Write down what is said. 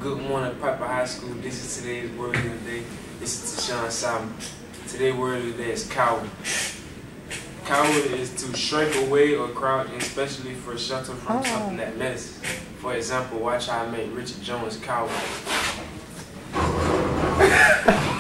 Good morning, Piper High School. This is today's word of the day. This is Tashorn, Salmon. Today's word of the day is coward. Coward is to shrink away or crouch, especially for shelter from something that menaces. For example, watch how I make Richard Jones coward.